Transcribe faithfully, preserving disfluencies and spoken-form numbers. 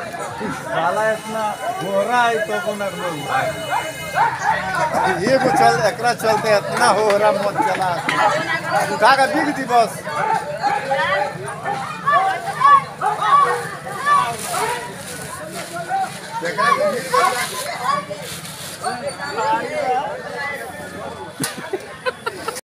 साला इतना हो रहा है तो को नक में ये को चल एकरा चलते इतना हो रहा मत चला उठा का बिक दी बस देखा